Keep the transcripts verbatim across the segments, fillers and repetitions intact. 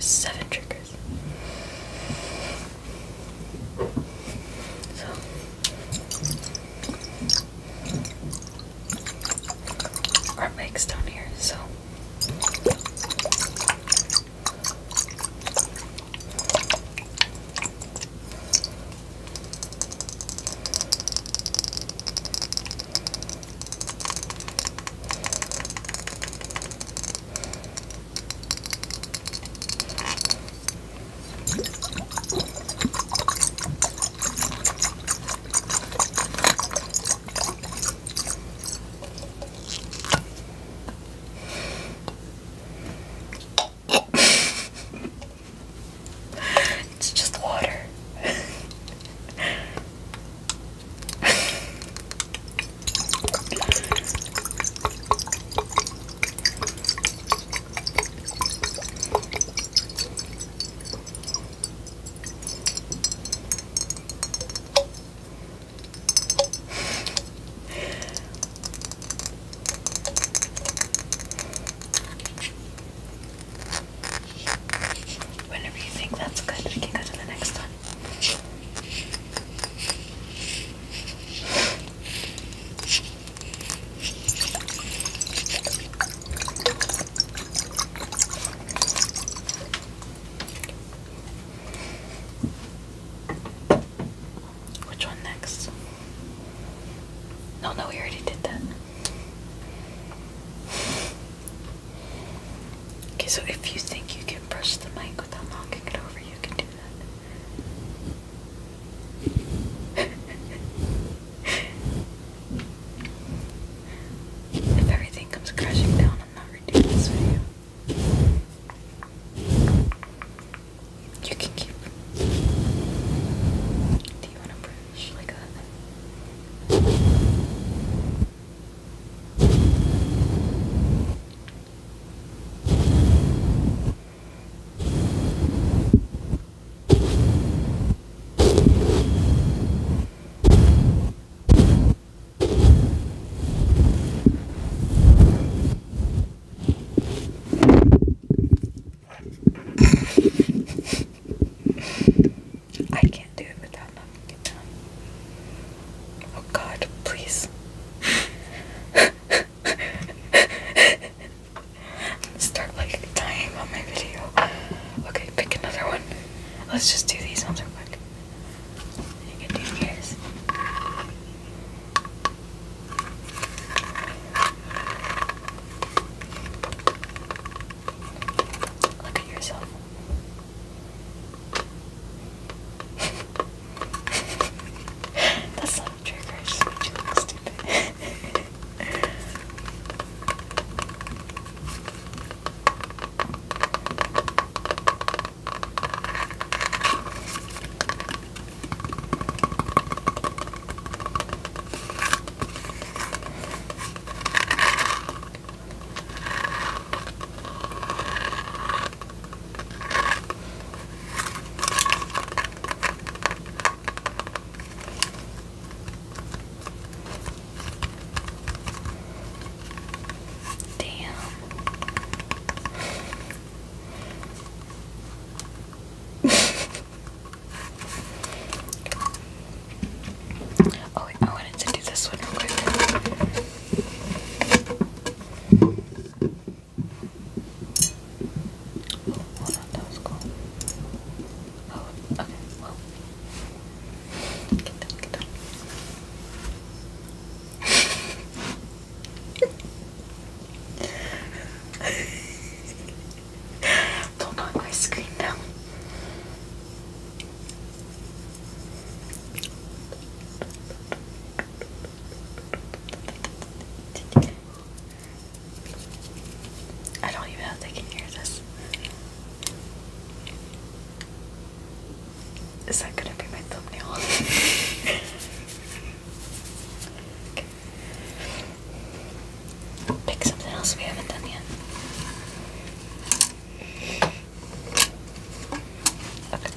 seven triggers. So our mic's down here, so it's just water. Whenever you think that's good, we can go to the next one. Which one next? No, no, we already did that. Okay, so if you think you can brush the mic without knocking it over, you can do that. If everything comes crashing down, I'm not redoing this video. You can keep. Do you want to brush like that? I can't do it without knocking it down. Oh God, please. Start like dying on my video. Okay, pick another one. Let's just do these ones real quick. You can do yours. Look at yourself. That's not a trigger, I just made you look stupid. Oh wait, I wanted to do this one real quick. Oh, hold on, that was cool. Oh, okay, well. Get down, get down. Don't knock my screen down. I don't even know if they can hear this. Is that gonna be my thumbnail? Okay. Pick something else we haven't done yet. Okay.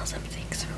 something, so